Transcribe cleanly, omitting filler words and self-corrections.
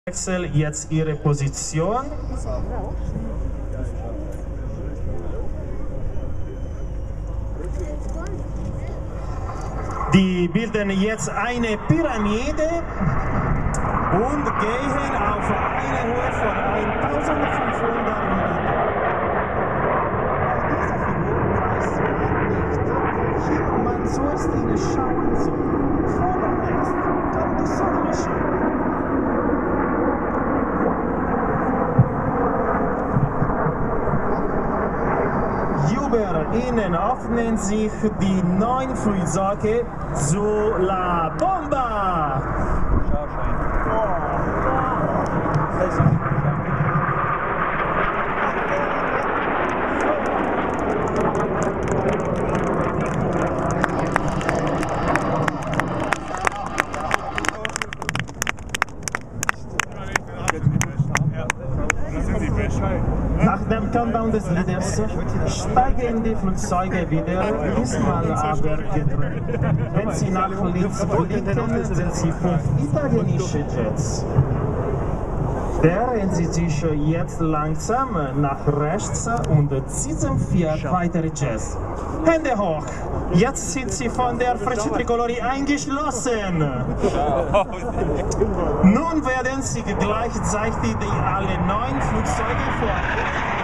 Wechsel jetzt ihre Position. Die bilden jetzt eine Pyramide und gehen auf eine Höhe von 1500 Meter. Bei dieser Figur weiß man nicht, wie man zuerst schauen soll. Vorerst kommt die Sonne schon. Über ihnen öffnen sich die neuen Flugzeuge zu La Bomba. Nach dem Countdown des Leaders steigen die Flugzeuge wieder, diesmal aber getrennt. Wenn sie nach links blicken, sind sie 5 italienische Jets. Drehen sie sich jetzt langsam nach rechts und ziehen 4 weitere Jets. Hände hoch! Jetzt sind sie von der Frecce Tricolori eingeschlossen. Nun werden sie gleichzeitig alle 9 Flugzeuge vor